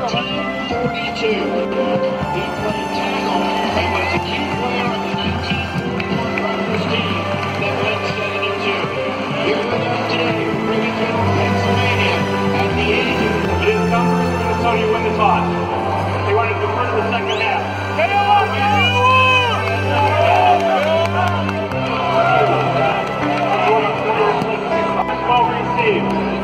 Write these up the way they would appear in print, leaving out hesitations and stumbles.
1942. He played tackle and was a key player of the 1941 Rutgers team that led 7-2. Here with us today, bringing you from Pennsylvania at the age of... It is numbers for Minnesota win the toss. They wanted to defer to the second half. Well received.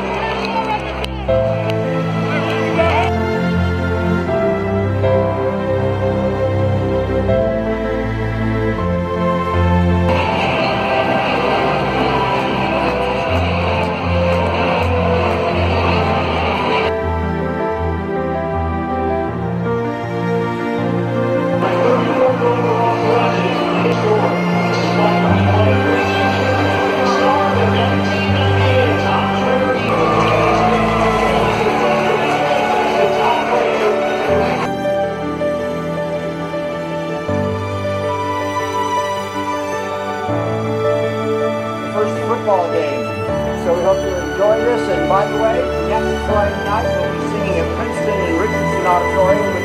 Football game. So we hope you enjoy this. And by the way, next Friday night we'll be singing at Princeton and Richardson Auditorium.